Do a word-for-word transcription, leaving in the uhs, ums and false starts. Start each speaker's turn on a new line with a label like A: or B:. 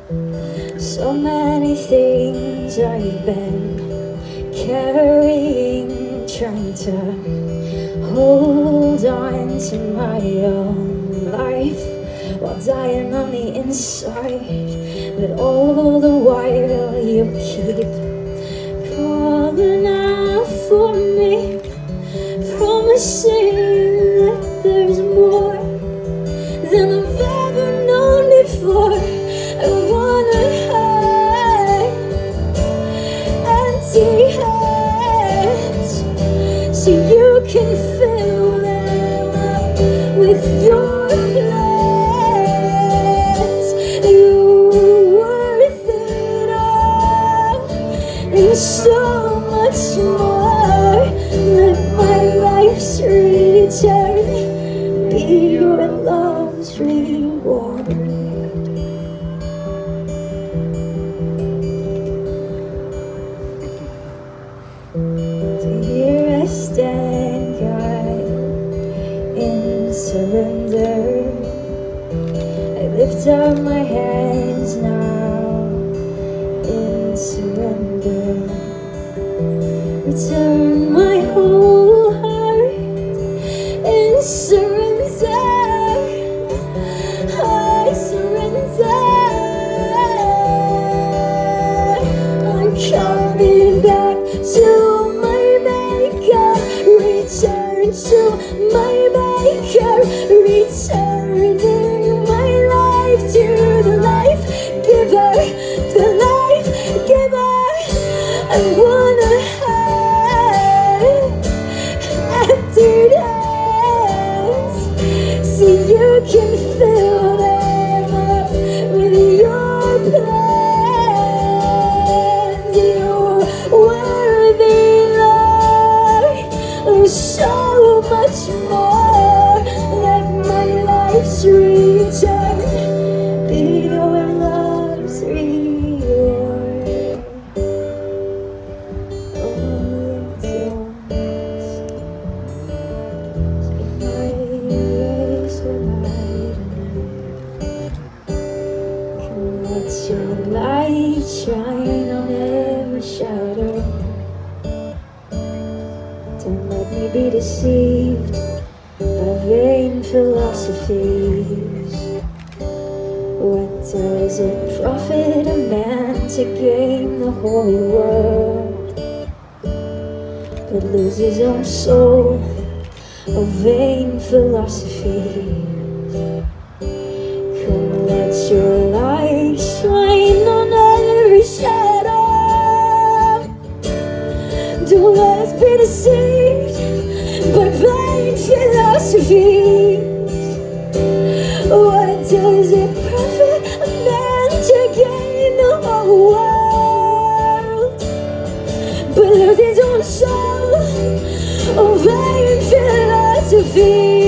A: So many things I've been carrying, trying to hold on to my own life while dying on the inside. But all the while you keep calling out for me, promising that there's more than I've ever known before. I wanna hide empty hands so you can fill them up with your plans. You're worth it all and so much more. Let my life's return be your love's reward. So here I stand, God, in surrender. I lift up my hands now in surrender. Return my whole heart in surrender. I surrender. I'm coming back to my maker. Return to my maker. Returning my life to the life giver. The life giver. I wanna have empty hands so you can fill them up with your plans. You're worthy, Lord, oh, so much more. Let my life's return be your love's reward. Let your light shine on every shadow. Don't let me be deceived by vain philosophies. What does it profit a man to gain the whole world but lose his own soul? Oh, vain philosophies. Come, let your light shine on every shadow. Don't let us be deceived by vain philosophies. What does it profit a man to gain the whole world but lose his own soul? Oh, vain philosophy.